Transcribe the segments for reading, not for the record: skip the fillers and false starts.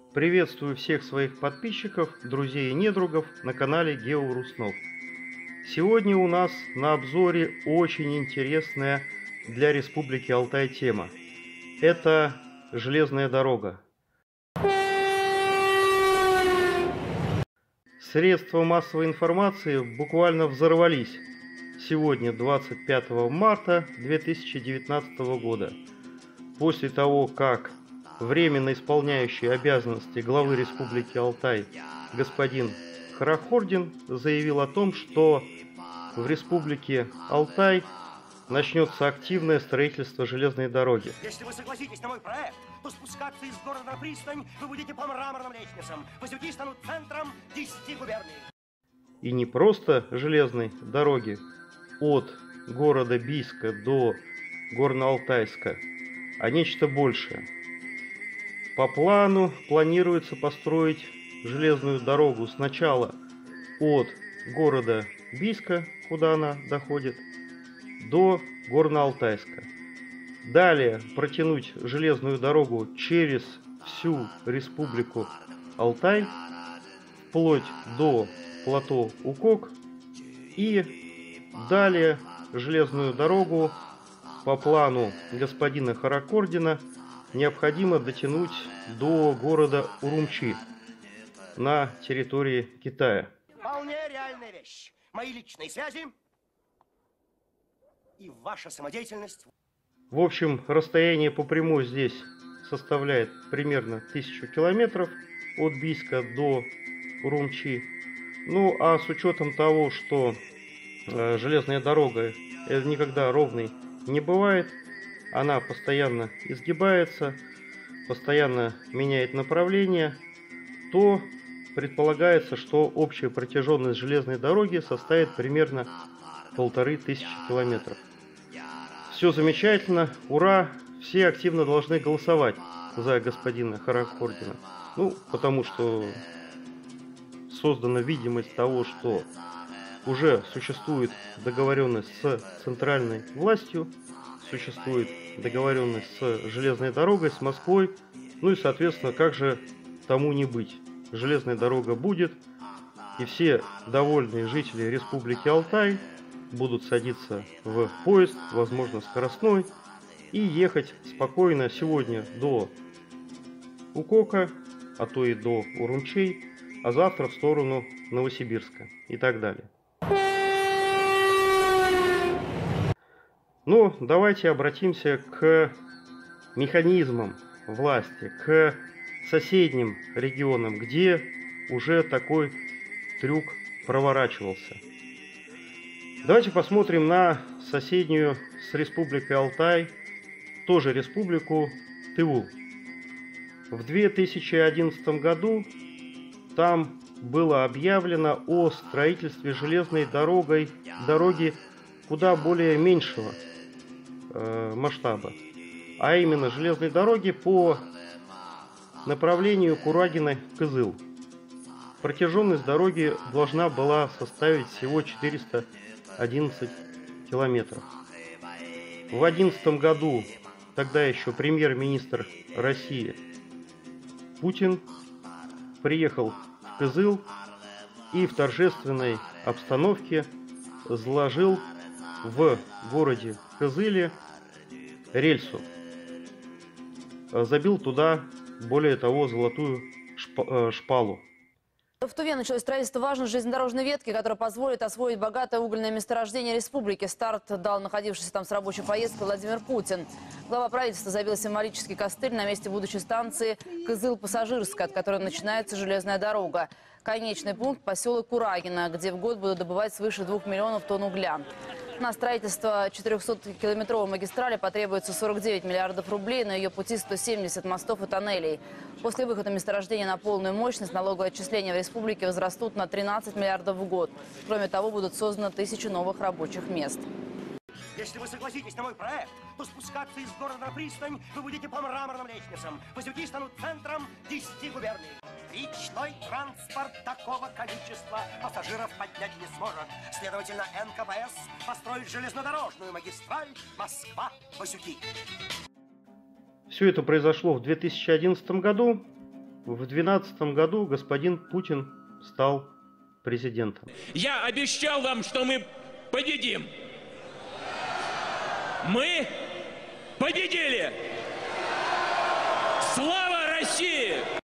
Приветствую всех своих подписчиков, друзей и недругов на канале GeoRusNov. Сегодня у нас на обзоре очень интересная для Республики Алтай тема. Это железная дорога. Средства массовой информации буквально взорвались сегодня, 25 марта 2019 года, после того, как временно исполняющий обязанности главы Республики Алтай господин Харахордин заявил о том, что в Республике Алтай начнется активное строительство железной дороги. Если вы согласитесь на мой проект, то спускаться из города на пристань вы будете по мраморным лестницам. Васюки станут центром 10 губерний. И не просто железной дороги от города Бийска до Горно-Алтайска, а нечто большее. По плану планируется построить железную дорогу сначала от города Бийска, куда она доходит, до Горно-Алтайска. Далее протянуть железную дорогу через всю Республику Алтай, вплоть до плато Укок, и далее железную дорогу по плану господина Харахордина необходимо дотянуть до города Урумчи на территории Китая. Вполне реальная вещь. Мои личные связи и ваша самодеятельность. В общем, расстояние по прямой здесь составляет примерно 1000 километров от Бийска до Урумчи. Ну, а с учетом того, что железная дорога никогда ровной не бывает, она постоянно изгибается, постоянно меняет направление, то предполагается, что общая протяженность железной дороги составит примерно 1500 километров. Все замечательно, ура! Все активно должны голосовать за господина Харахордина. Ну, потому что создана видимость того, что уже существует договоренность с центральной властью, существует договоренность с железной дорогой, с Москвой. Ну и, соответственно, как же тому не быть? Железная дорога будет, и все довольные жители Республики Алтай будут садиться в поезд, возможно, скоростной, и ехать спокойно сегодня до Укока, а то и до Урумчей, а завтра в сторону Новосибирска и так далее. Но давайте обратимся к механизмам власти, к соседним регионам, где уже такой трюк проворачивался. Давайте посмотрим на соседнюю с Республикой Алтай, тоже республику Тыву. В 2011 году там было объявлено о строительстве железной дороги куда более меньшего масштаба, а именно железной дороги по направлению Курагино-Кызыл. Протяженность дороги должна была составить всего 411 километров. В 2011 году тогда еще премьер-министр России Путин приехал в Кызыл и в торжественной обстановке заложил в городе Кызыле рельсу. Забил туда, более того, золотую шпалу. В Туве началось строительство важной железнодорожной ветки, которая позволит освоить богатое угольное месторождение республики. Старт дал находившийся там с рабочей поездкой Владимир Путин. Глава правительства забил символический костыль на месте будущей станции Кызыл-Пассажирская, от которой начинается железная дорога. Конечный пункт – поселок Курагино, где в год будут добывать свыше 2 миллионов тонн угля. На строительство 400-километровой магистрали потребуется 49 миллиардов рублей, на ее пути 170 мостов и тоннелей. После выхода месторождения на полную мощность налоговые отчисления в республике возрастут на 13 миллиардов в год. Кроме того, будут созданы 1000 новых рабочих мест. Если вы согласитесь на мой проект, то спускаться из города на пристань вы будете по мраморным лестницам. Васюки станут центром 10 губерний. Речной транспорт такого количества пассажиров поднять не сможет. Следовательно, НКПС построит железнодорожную магистраль Москва-Васюки. Все это произошло в 2011 году. в 2012 году господин Путин стал президентом. Я обещал вам, что мы победим. Мы победили! Слава России!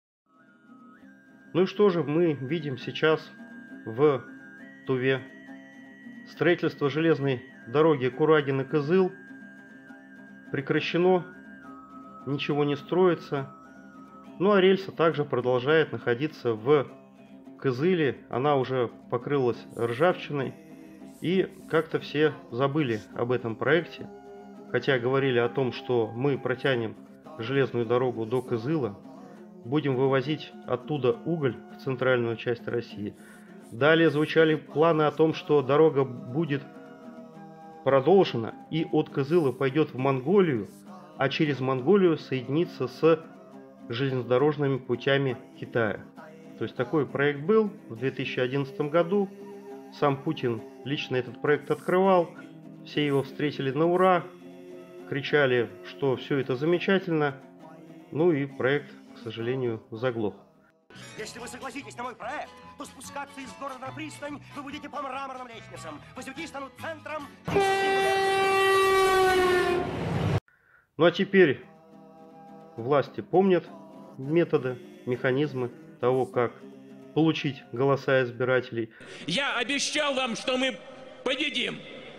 Ну и что же мы видим сейчас в Туве? Строительство железной дороги Курагино-Кызыл прекращено, ничего не строится. Ну а рельса также продолжает находиться в Кызыле, она уже покрылась ржавчиной. И как-то все забыли об этом проекте, хотя говорили о том, что мы протянем железную дорогу до Кызыла, будем вывозить оттуда уголь в центральную часть России. Далее звучали планы о том, что дорога будет продолжена и от Кызыла пойдет в Монголию, а через Монголию соединится с железнодорожными путями Китая. То есть такой проект был в 2011 году. Сам Путин лично этот проект открывал. Все его встретили на ура, кричали, что все это замечательно. Ну и проект, к сожалению, заглох. Если вы согласитесь на мой проект, то спускаться из города на пристань вы будете по мраморным лестницам. Васюки станут центром. Ну а теперь власти помнят методы, механизмы того, как получить голоса избирателей. Я обещал вам, что мы победим.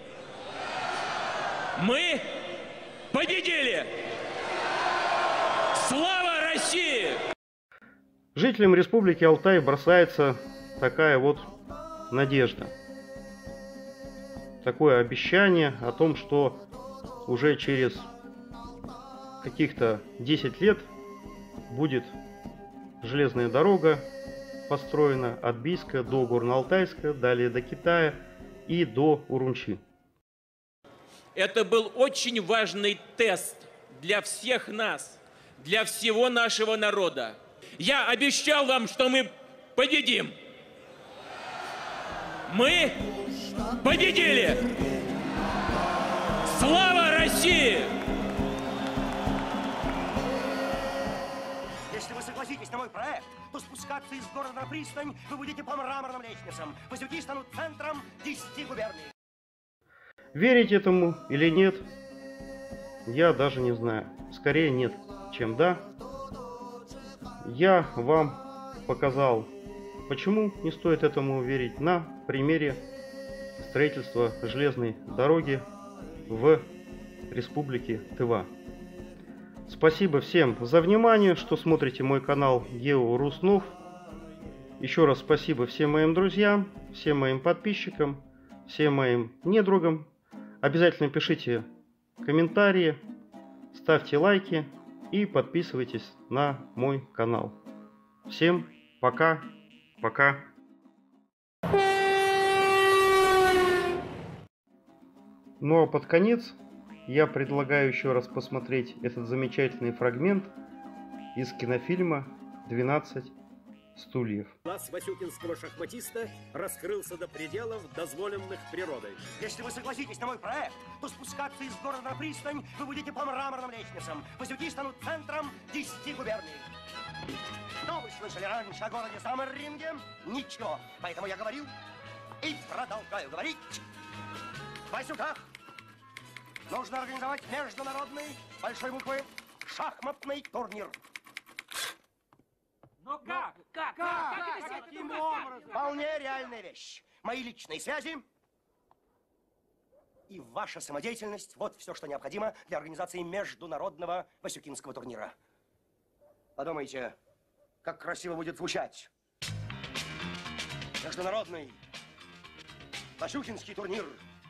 Мы победили! Слава России! Жителям Республики Алтай бросается такая вот надежда. Такое обещание о том, что уже через каких-то 10 лет будет железная дорога построена от Бийска до Горно-Алтайска, далее до Китая и до Урумчи. Это был очень важный тест для всех нас, для всего нашего народа. Я обещал вам, что мы победим. Мы победили! Слава России! Если вы согласитесь на мой проект, то спускаться из города на пристань вы будете по мраморным лестницам. Васюки станут центром 10 губерний. Верить этому или нет, я даже не знаю. Скорее нет, чем да. Я вам показал, почему не стоит этому верить на примере строительства железной дороги в Республике Тыва. Спасибо всем за внимание, что смотрите мой канал Гео Руснов. Еще раз спасибо всем моим друзьям, всем моим подписчикам, всем моим недругам. Обязательно пишите комментарии, ставьте лайки и подписывайтесь на мой канал. Всем пока, пока. Ну а под конец я предлагаю еще раз посмотреть этот замечательный фрагмент из кинофильма «12 стульев». Класс васюкинского шахматиста раскрылся до пределов, дозволенных природой. Если вы согласитесь на мой проект, то спускаться из города на пристань вы будете по мраморным лестницам. Васюки станут центром 10 губерний. Но вы слышали раньше о городе Саммерринге? Ничего. Поэтому я говорил и продолжаю говорить. В Васюках нужно организовать международный, большой буквы, шахматный турнир. Но как? Каким образом? Вполне реальная вещь. Мои личные связи и ваша самодеятельность – вот все, что необходимо для организации международного васюкинского турнира. Подумайте, как красиво будет звучать. Международный васюкинский турнир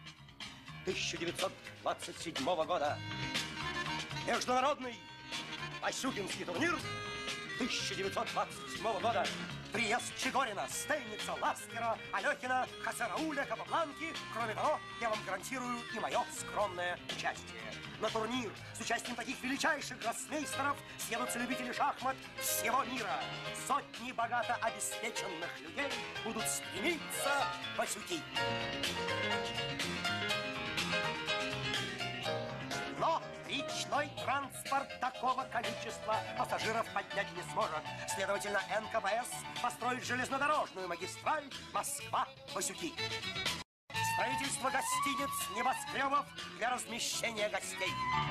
1927 года. Международный васюкинский турнир 1927 года. Приезд Чигорина, Стельница, Ласкера, Алехина, Хасарауля, Капабланки. Кроме того, я вам гарантирую и мое скромное участие. На турнир с участием таких величайших гроссмейстеров съедутся любители шахмат всего мира. Сотни богато обеспеченных людей будут стремиться в Васюки. Но 3 Речной транспорт такого количества пассажиров поднять не сможет. Следовательно, НКПС построит железнодорожную магистраль Москва-Васюки. Строительство гостиниц, небоскребов для размещения гостей.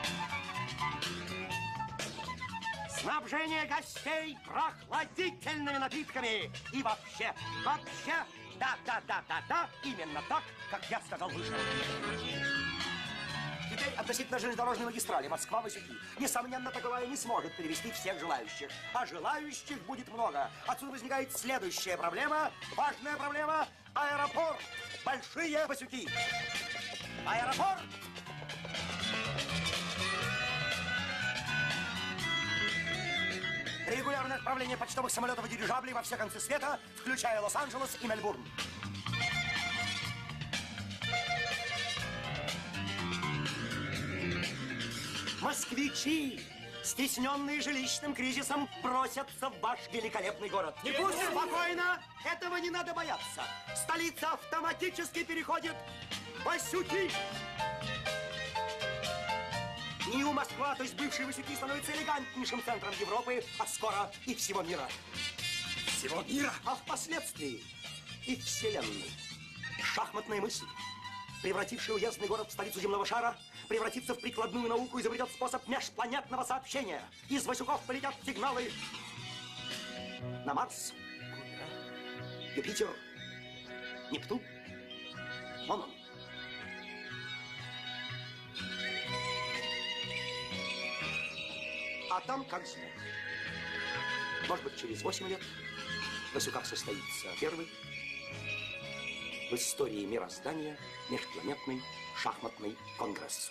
Снабжение гостей прохладительными напитками. И вообще, да, именно так, как я сказал выше. Теперь относительно железнодорожной магистрали Москва-Васюки. Несомненно, таковая не сможет перевести всех желающих. А желающих будет много. Отсюда возникает следующая проблема, важная проблема – аэропорт. Большие Васюки. Аэропорт. Регулярное отправление почтовых самолетов и дирижаблей во все концы света, включая Лос-Анджелес и Мельбурн. Москвичи, стесненные жилищным кризисом, просятся в ваш великолепный город. Не пусть спокойно, этого не надо бояться. Столица автоматически переходит в Васюки. НИУ Москва, то есть бывшие Васюки, становится элегантнейшим центром Европы, а скоро и всего мира. Всего мира? А впоследствии и вселенной. Шахматная мысль, превратившая уездный город в столицу земного шара, превратится в прикладную науку и изобретет способ межпланетного сообщения. Из Васюков полетят сигналы на Марс, Юпитер, Нептун, вон он. А там как звук. Может быть, через 8 лет в Васюках состоится первый в истории мироздания межпланетный шахматный конгресс.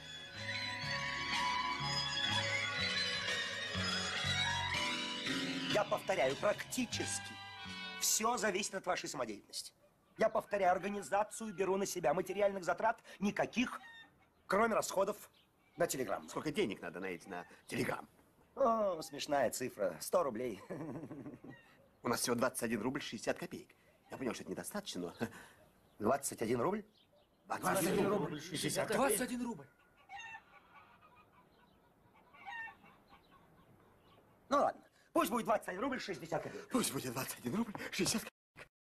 Я повторяю, практически все зависит от вашей самодеятельности. Я повторяю, организацию беру на себя, материальных затрат никаких, кроме расходов на телеграмм. Сколько денег надо на телеграмм? О, смешная цифра. 100 рублей. У нас всего 21 рубль 60 копеек. Я понял, что это недостаточно, но... 21 рубль? 21 рубль 60 копеек. 21 рубль. Ну ладно, пусть будет 21 рубль 60 копеек. Пусть будет 21 рубль 60 копеек.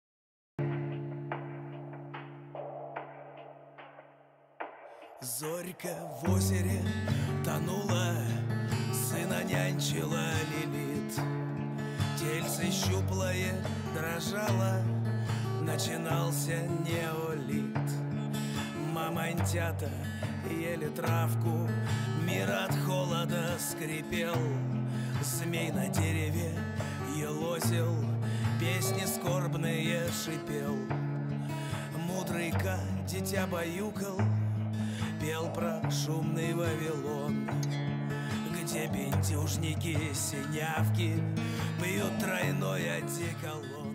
Зорька в озере тонула, сына нянчила Лилит. Тельце щуплое дрожало, начинался неолит. Мамонтята ели травку, мир от холода скрипел. Змей на дереве елозил, песни скорбные шипел. Мудрый Ка дитя баюкал, пел про шумный Вавилон, где бентюжники, синявки пьют тройной одеколон.